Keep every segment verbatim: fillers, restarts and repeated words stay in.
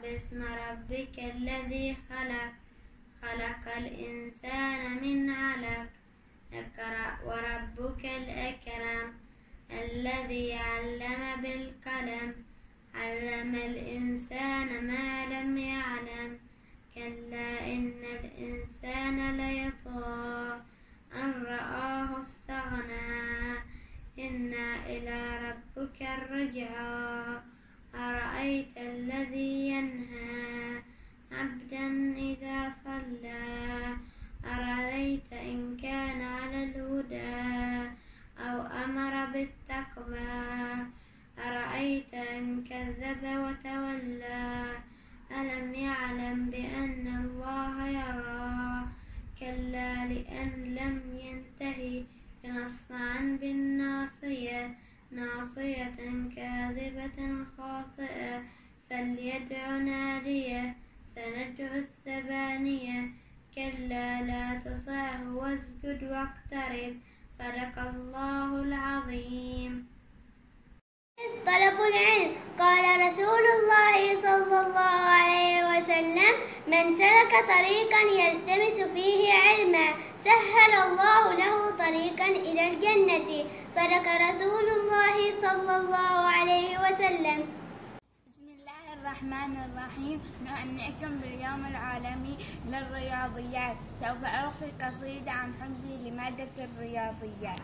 باسم ربك الذي خلق خلق الإنسان من علق اقرأ وربك الأكرم الذي علم بالقلم علم الإنسان ما لم يعلم كلا إن الإنسان ليطغى أن رآه استغنى إن إلى ربك الرجعى أرأيت الذي ينهى عبدا إذا صلى أرأيت إن كان على الهدى أو أمر بالتقوى أرأيت إن كذب وتولى ألم يعلم بأن الله يرى كلا لئن لم ينتهي لنصفعا بالناصية ناصية كاذبة خاطئة فليدع ناديه سندع الزبانية كلا لا تطعه واسجد واقترب صدق الله العظيم. طلب العلم. قال رسول الله صلى الله عليه وسلم من سلك طريقا يلتمس فيه علما سهل الله له طريقا إلى الجنة صدق رسول الله صلى الله عليه وسلم. بسم الله الرحمن الرحيم. نهنئكم باليوم العالمي للرياضيات. سوف ألقي قصيدة عن حبي لمادة الرياضيات.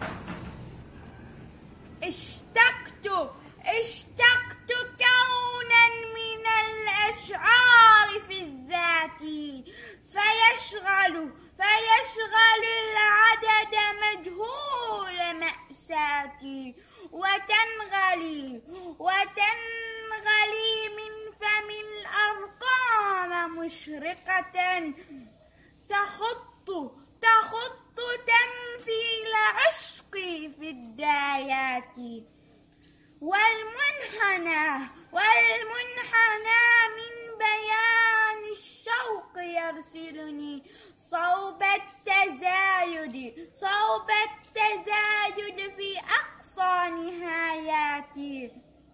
اشتقت اشتقت كونا من الأشعار في الذات فيشغل فيشغل العدد مجهول مأساتي وتنغلي وتنغلي من فم الأرقام مشرقة تخط تخط تمثيل عشقي في الدايات والمنحنى والمنحنى من بيان الشوق يرسلني صوب التزايد صوب التزايد في أقصى نهاياتي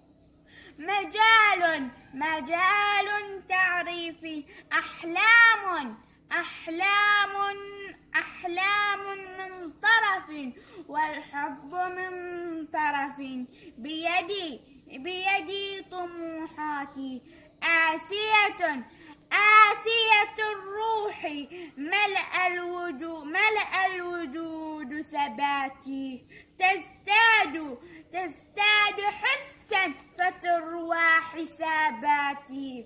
مجال مجال تعريفي أحلام أحلام أحلام من طرف والحب من طرف بيدي بيدي طموحاتي آسية آسية الروح ملأ الوجود ملأ الوجود ثباتي تزداد تزداد حسا فتروى حساباتي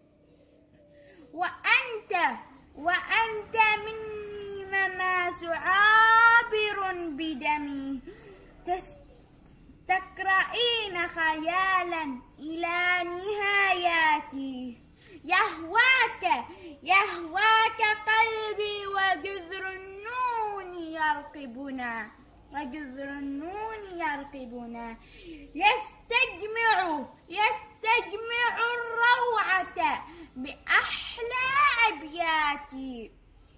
وأنت وأنت مني مماس عابر بدمي تقرئين خيالا إلى نهاياتي يهواك يهواك قلبي وجذر النون يرقبنا وجذر النون يرقبنا يستجمع يستجمع الروعة بأحلى أبياتي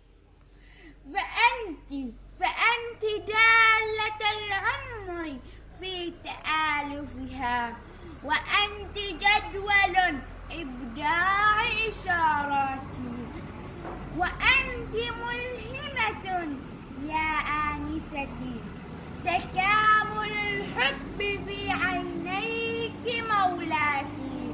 فأنت فأنت دالة العمر في تآلفها وأنت جدول إبداع إشاراتي وأنت ملهمة يا آنستي تكامل الحب في عينيك مولاتي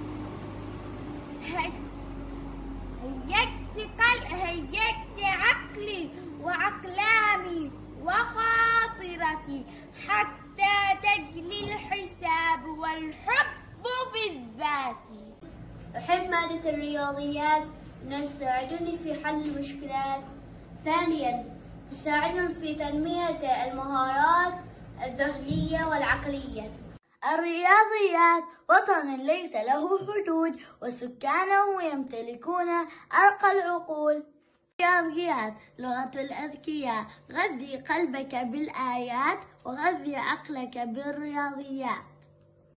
هيجت هيجت عقلي وأقلامي وخاطرتي حتى تجلي الحساب والحب في الذات. أحب مادة الرياضيات لأنها تساعدني في حل المشكلات. ثانياً تساعدني في تنمية المهارات الذهنية والعقلية. الرياضيات وطن ليس له حدود وسكانه يمتلكون أرقى العقول. الرياضيات لغة الأذكياء. غذي قلبك بالآيات وغذي عقلك بالرياضيات.